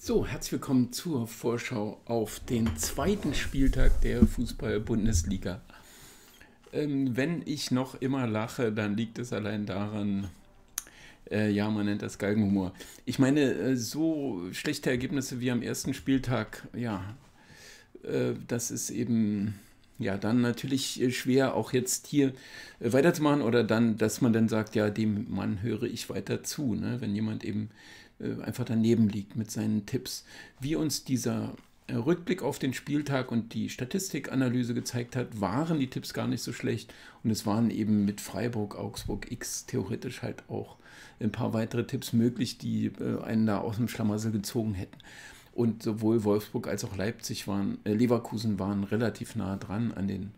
So, herzlich willkommen zur Vorschau auf den zweiten Spieltag der Fußball-Bundesliga. Wenn ich noch immer lache, dann liegt es allein daran, ja, man nennt das Galgenhumor. Ich meine, so schlechte Ergebnisse wie am ersten Spieltag, ja, das ist eben, ja, dann natürlich schwer, auch jetzt hier weiterzumachen oder dann, dass man dann sagt, ja, dem Mann höre ich weiter zu, ne? Wenn jemand eben einfach daneben liegt mit seinen Tipps. Wie uns dieser Rückblick auf den Spieltag und die Statistikanalyse gezeigt hat, waren die Tipps gar nicht so schlecht und es waren eben mit Freiburg, Augsburg, X theoretisch halt auch ein paar weitere Tipps möglich, die einen da aus dem Schlamassel gezogen hätten. Und sowohl Wolfsburg als auch Leverkusen waren relativ nah dran an den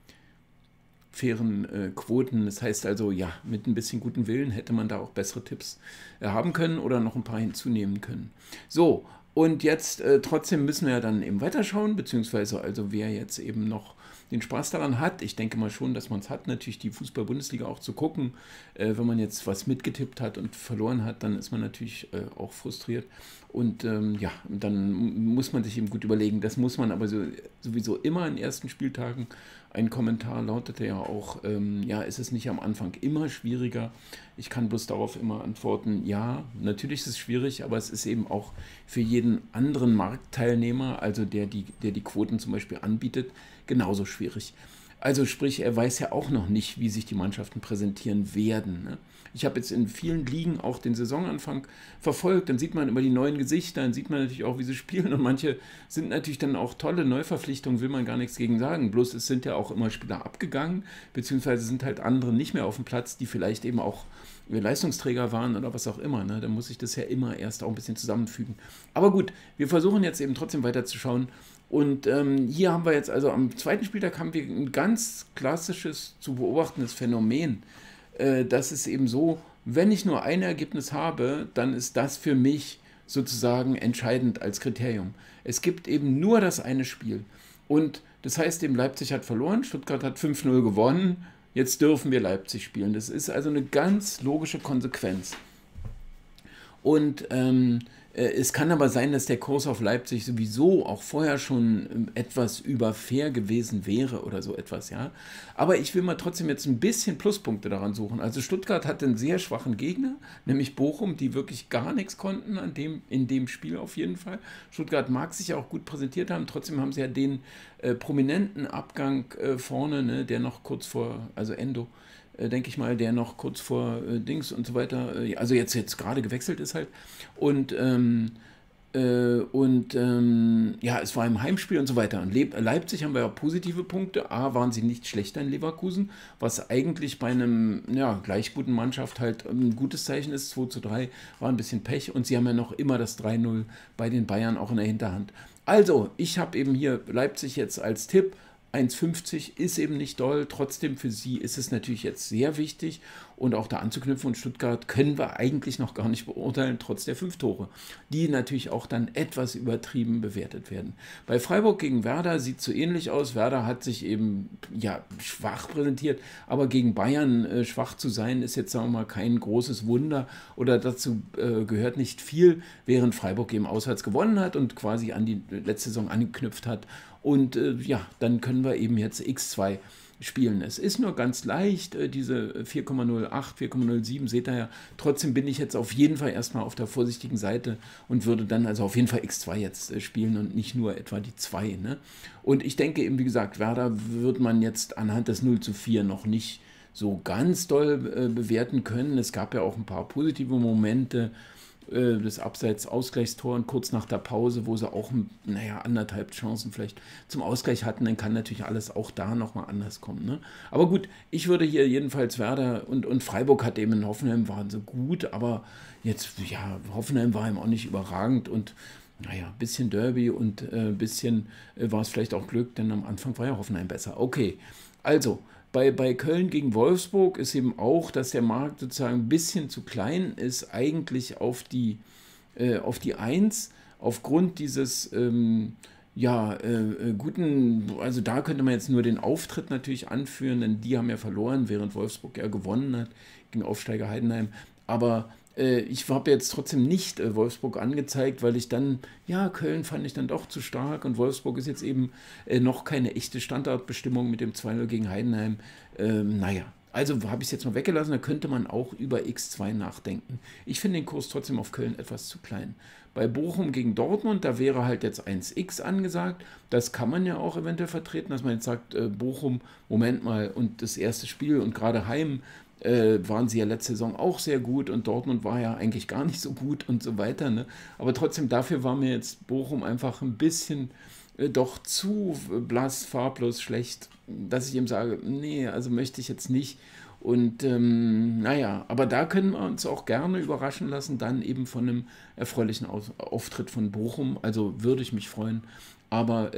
fairen Quoten. Das heißt also, ja, mit ein bisschen guten Willen hätte man da auch bessere Tipps haben können oder noch ein paar hinzunehmen können. So, und jetzt trotzdem müssen wir ja dann eben weiterschauen, beziehungsweise also wer jetzt eben noch den Spaß daran hat, ich denke mal schon, dass man es hat, natürlich die Fußball-Bundesliga auch zu gucken. Wenn man jetzt was mitgetippt hat und verloren hat, dann ist man natürlich auch frustriert. Und ja, dann muss man sich eben gut überlegen, das muss man aber sowieso immer in ersten Spieltagen. Ein Kommentar lautete ja auch, ja, ist es nicht am Anfang immer schwieriger? Ich kann bloß darauf immer antworten, ja, natürlich ist es schwierig, aber es ist eben auch für jeden anderen Marktteilnehmer, also der die Quoten zum Beispiel anbietet, genauso schwierig. Also sprich, er weiß ja auch noch nicht, wie sich die Mannschaften präsentieren werden. Ne? Ich habe jetzt in vielen Ligen auch den Saisonanfang verfolgt, dann sieht man immer die neuen Gesichter, dann sieht man natürlich auch, wie sie spielen und manche sind natürlich dann auch tolle Neuverpflichtungen, will man gar nichts gegen sagen. Bloß es sind ja auch immer Spieler abgegangen, beziehungsweise sind halt andere nicht mehr auf dem Platz, die vielleicht eben auch Leistungsträger waren oder was auch immer. Ne? Da muss ich das ja immer erst auch ein bisschen zusammenfügen. Aber gut, wir versuchen jetzt eben trotzdem weiterzuschauen. Und hier haben wir jetzt, also am zweiten Spieltag haben wir ein ganz klassisches zu beobachtendes Phänomen. Das ist eben so, wenn ich nur ein Ergebnis habe, dann ist das für mich sozusagen entscheidend als Kriterium. Es gibt eben nur das eine Spiel. Und das heißt eben, Leipzig hat verloren, Stuttgart hat 5:0 gewonnen, jetzt dürfen wir Leipzig spielen. Das ist also eine ganz logische Konsequenz. Und es kann aber sein, dass der Kurs auf Leipzig sowieso auch vorher schon etwas über fair gewesen wäre oder so etwas, ja. Aber ich will mal trotzdem jetzt ein bisschen Pluspunkte daran suchen. Also Stuttgart hat einen sehr schwachen Gegner, nämlich Bochum, die wirklich gar nichts konnten in dem Spiel auf jeden Fall. Stuttgart mag sich ja auch gut präsentiert haben, trotzdem haben sie ja den prominenten Abgang vorne, ne, der noch kurz vor, also Endo, denke ich mal, der noch kurz vor Dings und so weiter, also jetzt gerade gewechselt ist halt. Und ja, es war im Heimspiel und so weiter. Und Leipzig haben wir ja positive Punkte. A, waren sie nicht schlechter in Leverkusen, was eigentlich bei einem ja, gleich guten Mannschaft halt ein gutes Zeichen ist. 2:3 war ein bisschen Pech und sie haben ja noch immer das 3:0 bei den Bayern auch in der Hinterhand. Also, ich habe eben hier Leipzig jetzt als Tipp. 1,50 ist eben nicht doll, trotzdem für sie ist es natürlich jetzt sehr wichtig und auch da anzuknüpfen und Stuttgart können wir eigentlich noch gar nicht beurteilen, trotz der 5 Tore, die natürlich auch dann etwas übertrieben bewertet werden. Bei Freiburg gegen Werder sieht es so ähnlich aus, Werder hat sich eben ja schwach präsentiert, aber gegen Bayern schwach zu sein ist jetzt sagen wir mal kein großes Wunder oder dazu gehört nicht viel, während Freiburg eben auswärts gewonnen hat und quasi an die letzte Saison angeknüpft hat. Und ja, dann können wir eben jetzt x2 spielen. Es ist nur ganz leicht, diese 4,08, 4,07 seht ihr ja. Trotzdem bin ich jetzt auf jeden Fall erstmal auf der vorsichtigen Seite und würde dann also auf jeden Fall x2 jetzt spielen und nicht nur etwa die 2. Ne? Und ich denke eben, wie gesagt, Werder wird man jetzt anhand des 0:4 noch nicht so ganz doll bewerten können. Es gab ja auch ein paar positive Momente, das Abseits-Ausgleichstor und kurz nach der Pause, wo sie auch, naja, anderthalb Chancen vielleicht zum Ausgleich hatten, dann kann natürlich alles auch da nochmal anders kommen. Ne? Aber gut, ich würde hier jedenfalls Werder und Freiburg hat eben in Hoffenheim waren so gut, aber jetzt, ja, Hoffenheim war eben auch nicht überragend und naja, ein bisschen Derby und ein bisschen war es vielleicht auch Glück, denn am Anfang war ja Hoffenheim besser. Okay, also bei Köln gegen Wolfsburg ist eben auch, dass der Markt sozusagen ein bisschen zu klein ist, eigentlich auf die 1, aufgrund dieses ja, guten, also da könnte man jetzt nur den Auftritt natürlich anführen, denn die haben ja verloren, während Wolfsburg ja gewonnen hat gegen Aufsteiger Heidenheim. Aber Ich habe jetzt trotzdem nicht Wolfsburg angezeigt, weil ich dann, ja, Köln fand ich dann doch zu stark und Wolfsburg ist jetzt eben noch keine echte Standardbestimmung mit dem 2:0 gegen Heidenheim. Naja, also habe ich es jetzt mal weggelassen, da könnte man auch über X2 nachdenken. Ich finde den Kurs trotzdem auf Köln etwas zu klein. Bei Bochum gegen Dortmund, da wäre halt jetzt 1x angesagt. Das kann man ja auch eventuell vertreten, dass man jetzt sagt, Bochum, Moment mal, und das erste Spiel und gerade Heim waren sie ja letzte Saison auch sehr gut und Dortmund war ja eigentlich gar nicht so gut und so weiter. Ne? Aber trotzdem, dafür war mir jetzt Bochum einfach ein bisschen doch zu blass, farblos, schlecht, dass ich ihm sage, nee, also möchte ich jetzt nicht. Und naja, aber da können wir uns auch gerne überraschen lassen, dann eben von einem erfreulichen Auftritt von Bochum. Also würde ich mich freuen. Aber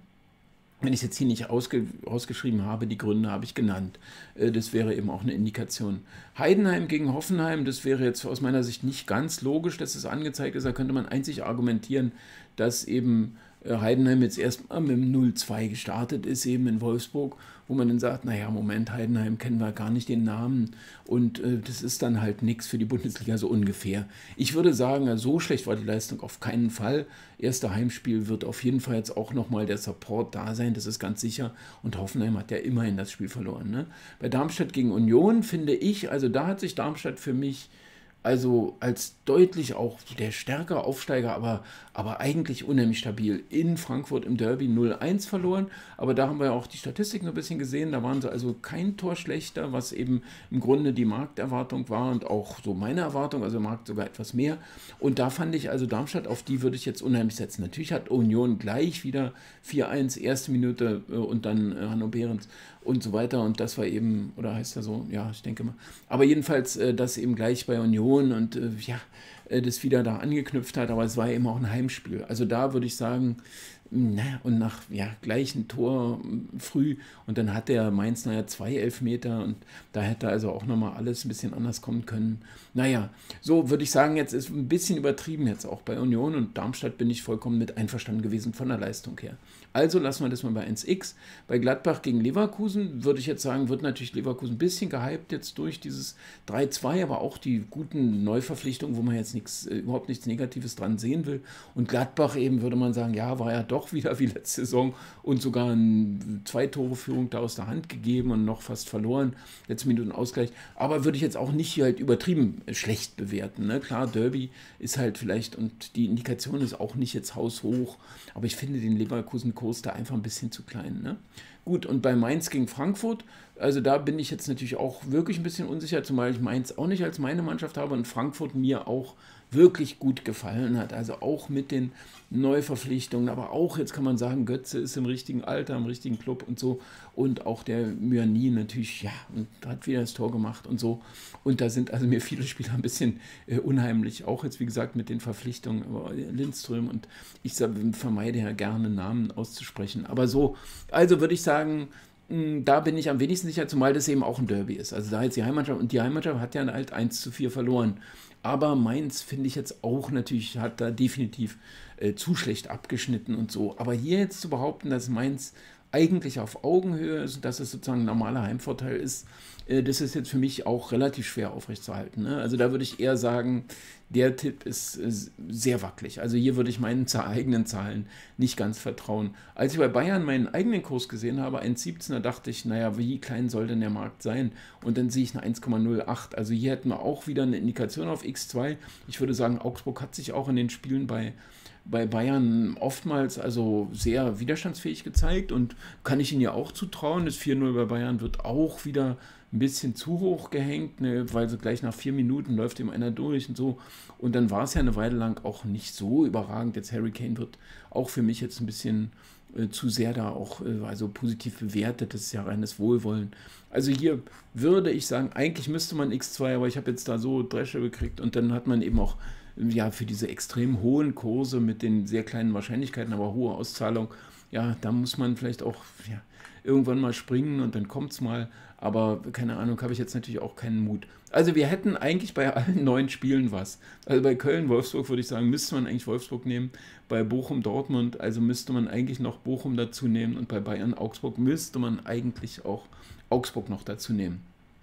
wenn ich es jetzt hier nicht ausgeschrieben habe, die Gründe habe ich genannt. Das wäre eben auch eine Indikation. Heidenheim gegen Hoffenheim, das wäre jetzt aus meiner Sicht nicht ganz logisch, dass es angezeigt ist. Da könnte man einzig argumentieren, dass eben Heidenheim jetzt erstmal mit dem 0:2 gestartet ist, eben in Wolfsburg, wo man dann sagt, naja, Moment, Heidenheim kennen wir gar nicht den Namen und das ist dann halt nichts für die Bundesliga so ungefähr. Ich würde sagen, so schlecht war die Leistung auf keinen Fall. Erste Heimspiel wird auf jeden Fall jetzt auch nochmal der Support da sein, das ist ganz sicher und Hoffenheim hat ja immerhin das Spiel verloren. Ne? Bei Darmstadt gegen Union finde ich, also da hat sich Darmstadt für mich also als deutlich auch der stärkere Aufsteiger, aber eigentlich unheimlich stabil. In Frankfurt im Derby 0:1 verloren, aber da haben wir ja auch die Statistik noch ein bisschen gesehen, da waren sie also kein Tor schlechter, was eben im Grunde die Markterwartung war und auch so meine Erwartung, also Markt sogar etwas mehr. Und da fand ich also Darmstadt, auf die würde ich jetzt unheimlich setzen. Natürlich hat Union gleich wieder 4:1, erste Minute und dann Hanno Behrens und so weiter und das war eben, oder heißt er so? Ja, ich denke mal. Aber jedenfalls das eben gleich bei Union und ja, das wieder da angeknüpft hat, aber es war eben auch ein Heimspiel. Also da würde ich sagen, naja, und nach ja, gleich ein Tor früh und dann hat der Mainz naja 2 Elfmeter und da hätte also auch nochmal alles ein bisschen anders kommen können. Naja, so würde ich sagen, jetzt ist ein bisschen übertrieben jetzt auch bei Union und Darmstadt bin ich vollkommen mit einverstanden gewesen von der Leistung her. Also lassen wir das mal bei 1x. Bei Gladbach gegen Leverkusen würde ich jetzt sagen, wird natürlich Leverkusen ein bisschen gehypt jetzt durch dieses 3:2, aber auch die guten Neuverpflichtungen, wo man jetzt überhaupt nichts Negatives dran sehen will. Und Gladbach eben würde man sagen, ja, war ja doch wieder wie letzte Saison und sogar eine 2-Tore-Führung da aus der Hand gegeben und noch fast verloren. Letzte Minuten Ausgleich. Aber würde ich jetzt auch nicht halt übertrieben schlecht bewerten. Ne? Klar, Derby ist halt vielleicht und die Indikation ist auch nicht jetzt haushoch, aber ich finde den Leverkusen-Kurs da einfach ein bisschen zu klein. Ne? Gut, und bei Mainz gegen Frankfurt, also da bin ich jetzt natürlich auch wirklich ein bisschen unsicher, zumal ich Mainz auch nicht als meine Mannschaft habe und Frankfurt mir auch wirklich gut gefallen hat. Also auch mit den Neuverpflichtungen, aber auch, jetzt kann man sagen, Götze ist im richtigen Alter, im richtigen Club und so. Und auch der Myani natürlich, ja, und hat wieder das Tor gemacht und so. Und da sind also mir viele Spieler ein bisschen unheimlich. Auch jetzt, wie gesagt, mit den Verpflichtungen, Lindström und ich vermeide ja gerne Namen auszusprechen. Aber so, also würde ich sagen, da bin ich am wenigsten sicher, zumal das eben auch ein Derby ist. Also da jetzt die Heimmannschaft, und die Heimmannschaft hat ja halt 1:4 verloren. Aber Mainz finde ich jetzt auch natürlich, hat da definitiv zu schlecht abgeschnitten und so. Aber hier jetzt zu behaupten, dass Mainz eigentlich auf Augenhöhe ist, dass es sozusagen ein normaler Heimvorteil ist, das ist jetzt für mich auch relativ schwer aufrechtzuerhalten. Ne? Also da würde ich eher sagen, der Tipp ist sehr wackelig. Also hier würde ich meinen eigenen Zahlen nicht ganz vertrauen. Als ich bei Bayern meinen eigenen Kurs gesehen habe, 1,17er, dachte ich, naja, wie klein soll denn der Markt sein? Und dann sehe ich eine 1,08. Also hier hätten wir auch wieder eine Indikation auf X2. Ich würde sagen, Augsburg hat sich auch in den Spielen bei Bayern oftmals also sehr widerstandsfähig gezeigt und kann ich ihnen ja auch zutrauen. Das 4:0 bei Bayern wird auch wieder ein bisschen zu hoch gehängt, ne, weil so gleich nach 4 Minuten läuft ihm einer durch und so. Und dann war es ja eine Weile lang auch nicht so überragend. Jetzt Harry Kane wird auch für mich jetzt ein bisschen zu sehr da auch also positiv bewertet. Das ist ja reines Wohlwollen. Also hier würde ich sagen, eigentlich müsste man X2, aber ich habe jetzt da so Dresche gekriegt und dann hat man eben auch ja, für diese extrem hohen Kurse mit den sehr kleinen Wahrscheinlichkeiten, aber hohe Auszahlung, ja, da muss man vielleicht auch ja, irgendwann mal springen und dann kommt es mal. Aber keine Ahnung, habe ich jetzt natürlich auch keinen Mut. Also wir hätten eigentlich bei allen 9 Spielen was. Also bei Köln, Wolfsburg würde ich sagen, müsste man eigentlich Wolfsburg nehmen. Bei Bochum, Dortmund, also müsste man eigentlich noch Bochum dazu nehmen. Und bei Bayern, Augsburg müsste man eigentlich auch Augsburg noch dazu nehmen.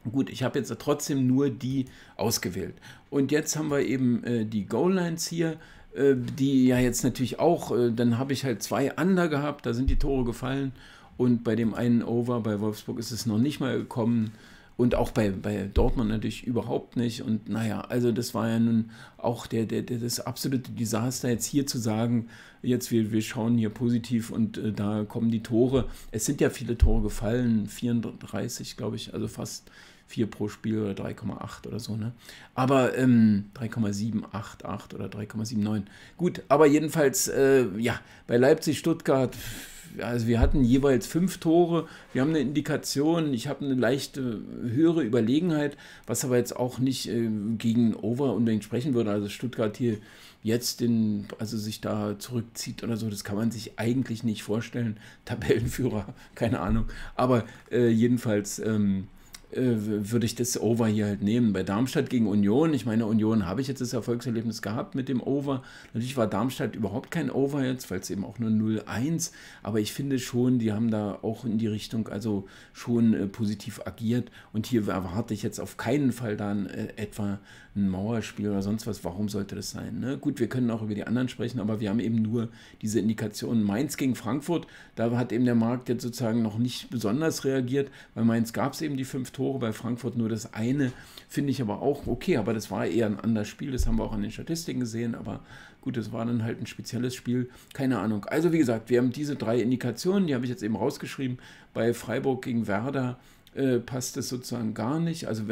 Gut, ich habe jetzt trotzdem nur die ausgewählt. Und jetzt haben wir eben die Goal-Lines hier, die ja jetzt natürlich auch, dann habe ich halt 2 Under gehabt, da sind die Tore gefallen und bei dem einen Over bei Wolfsburg ist es noch nicht mal gekommen und auch bei Dortmund natürlich überhaupt nicht. Und naja, also das war ja nun auch das absolute Desaster, jetzt hier zu sagen, jetzt wir schauen hier positiv und da kommen die Tore. Es sind ja viele Tore gefallen, 34 glaube ich, also fast 4 pro Spiel oder 3,8 oder so, ne? Aber 3,788 oder 3,79. Gut, aber jedenfalls, ja, bei Leipzig-Stuttgart, also wir hatten jeweils 5 Tore, wir haben eine Indikation, ich habe eine leichte höhere Überlegenheit, was aber jetzt auch nicht gegen Over unbedingt sprechen würde. Also Stuttgart hier jetzt also sich da zurückzieht oder so, das kann man sich eigentlich nicht vorstellen. Tabellenführer, keine Ahnung. Aber jedenfalls würde ich das Over hier halt nehmen. Bei Darmstadt gegen Union, ich meine, Union habe ich jetzt das Erfolgserlebnis gehabt mit dem Over. Natürlich war Darmstadt überhaupt kein Over jetzt, weil es eben auch nur 0-1, aber ich finde schon, die haben da auch in die Richtung also schon positiv agiert und hier erwarte ich jetzt auf keinen Fall dann etwa ein Mauerspiel oder sonst was. Warum sollte das sein? Ne? Gut, wir können auch über die anderen sprechen, aber wir haben eben nur diese Indikationen. Mainz gegen Frankfurt, da hat eben der Markt jetzt sozusagen noch nicht besonders reagiert. Bei Mainz gab es eben die 5 Tore, bei Frankfurt nur das eine. Finde ich aber auch okay, aber das war eher ein anderes Spiel. Das haben wir auch an den Statistiken gesehen, aber gut, das war dann halt ein spezielles Spiel. Keine Ahnung. Also wie gesagt, wir haben diese 3 Indikationen, die habe ich jetzt eben rausgeschrieben. Bei Freiburg gegen Werder passt es sozusagen gar nicht. Also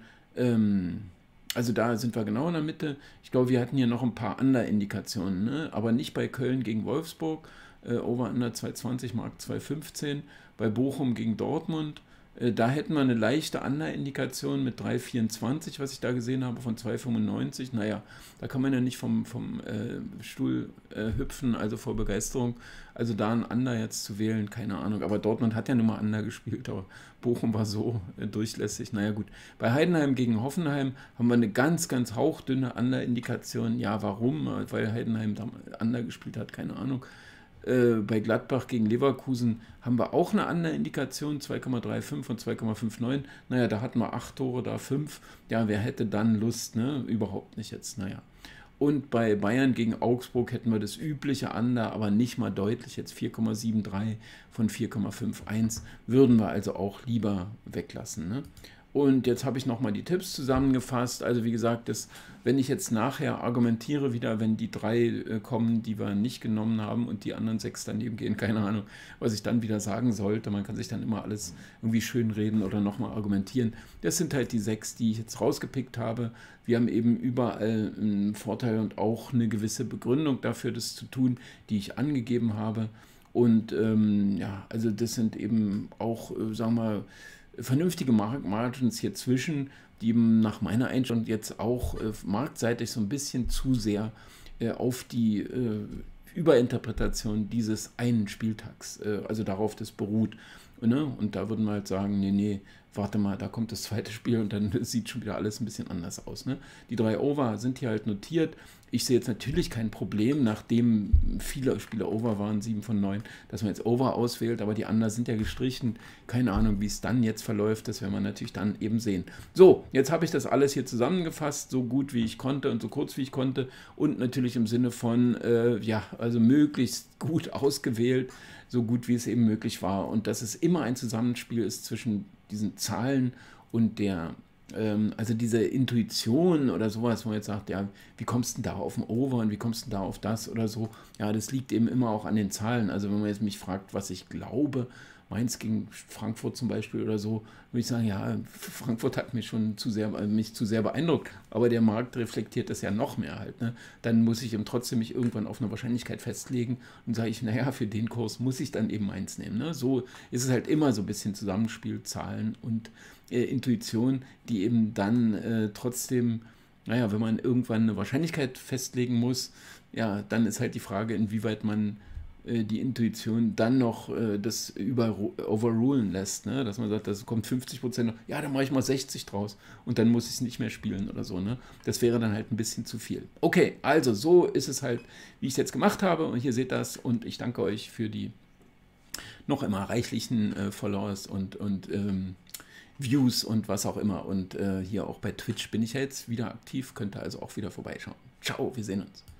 also da sind wir genau in der Mitte. Ich glaube, wir hatten hier noch ein paar andere Indikationen, ne? Aber nicht bei Köln gegen Wolfsburg, Over-Under 2,20, Mark 2,15. Bei Bochum gegen Dortmund, da hätten wir eine leichte Under-Indikation mit 3,24, was ich da gesehen habe, von 2,95. Naja, da kann man ja nicht vom Stuhl hüpfen, also vor Begeisterung. Also da ein Under jetzt zu wählen, keine Ahnung. Aber Dortmund hat ja nun mal Under gespielt, aber Bochum war so durchlässig. Naja gut, bei Heidenheim gegen Hoffenheim haben wir eine ganz, ganz hauchdünne Under-Indikation. Ja, warum? Weil Heidenheim da Under gespielt hat, keine Ahnung. Bei Gladbach gegen Leverkusen haben wir auch eine andere Indikation, 2,35 und 2,59. Naja, da hatten wir 8 Tore, da 5. Ja, wer hätte dann Lust, ne? Überhaupt nicht jetzt, naja. Und bei Bayern gegen Augsburg hätten wir das übliche Under, aber nicht mal deutlich, jetzt 4,73 von 4,51. Würden wir also auch lieber weglassen, ne? Und jetzt habe ich nochmal die Tipps zusammengefasst. Also wie gesagt, wenn ich jetzt nachher argumentiere wieder, wenn die 3 kommen, die wir nicht genommen haben und die anderen 6 daneben gehen, keine Ahnung, was ich dann wieder sagen sollte. Man kann sich dann immer alles irgendwie schönreden oder nochmal argumentieren. Das sind halt die 6, die ich jetzt rausgepickt habe. Wir haben eben überall einen Vorteil und auch eine gewisse Begründung dafür, das zu tun, die ich angegeben habe. Und ja, also das sind eben auch, sagen wir mal, vernünftige Margins hier zwischen, die nach meiner Einstellung jetzt auch marktseitig so ein bisschen zu sehr auf die Überinterpretation dieses einen Spieltags, also darauf das beruht. Ne? Und da würden wir halt sagen, nee, warte mal, da kommt das zweite Spiel und dann sieht schon wieder alles ein bisschen anders aus. Ne? Die 3 Over sind hier halt notiert. Ich sehe jetzt natürlich kein Problem, nachdem viele Spieler Over waren, 7 von 9, dass man jetzt Over auswählt, aber die anderen sind ja gestrichen. Keine Ahnung, wie es dann jetzt verläuft, das werden wir natürlich dann eben sehen. So, jetzt habe ich das alles hier zusammengefasst, so gut wie ich konnte und so kurz wie ich konnte und natürlich im Sinne von, ja, also möglichst gut ausgewählt, so gut wie es eben möglich war und dass es immer ein Zusammenspiel ist zwischen diesen Zahlen und also diese Intuition oder sowas, wo man jetzt sagt, ja, wie kommst du denn da auf den Over und wie kommst du denn da auf das oder so, ja, das liegt eben immer auch an den Zahlen. Also wenn man jetzt mich fragt, was ich glaube, Mainz gegen Frankfurt zum Beispiel oder so, würde ich sagen, ja, Frankfurt hat mich schon zu sehr beeindruckt, aber der Markt reflektiert das ja noch mehr halt, ne? Dann muss ich eben trotzdem mich irgendwann auf eine Wahrscheinlichkeit festlegen und sage ich, naja, für den Kurs muss ich dann eben Mainz nehmen, ne? So ist es halt immer so ein bisschen Zusammenspiel, Zahlen und Intuition, die eben dann trotzdem, naja, wenn man irgendwann eine Wahrscheinlichkeit festlegen muss, ja, dann ist halt die Frage, inwieweit man die Intuition dann noch das overrulen lässt, ne? Dass man sagt, das kommt 50%, ja, dann mache ich mal 60 draus und dann muss ich es nicht mehr spielen oder so, ne? Das wäre dann halt ein bisschen zu viel. Okay, also so ist es halt, wie ich es jetzt gemacht habe und hier seht das und ich danke euch für die noch immer reichlichen Followers und Views und was auch immer. Und hier auch bei Twitch bin ich ja jetzt wieder aktiv, könnt ihr also auch wieder vorbeischauen. Ciao, wir sehen uns.